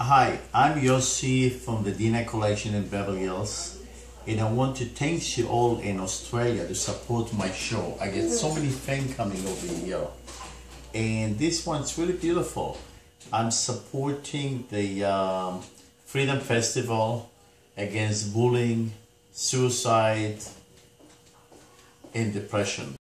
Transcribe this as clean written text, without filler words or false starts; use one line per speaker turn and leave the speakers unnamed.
Hi, I'm Yossi from the Dina Collection in Beverly Hills, and I want to thank you all in Australia to support my show. I get so many fans coming over here, and this one's really beautiful. I'm supporting the Freedom Festival against bullying, suicide, and depression.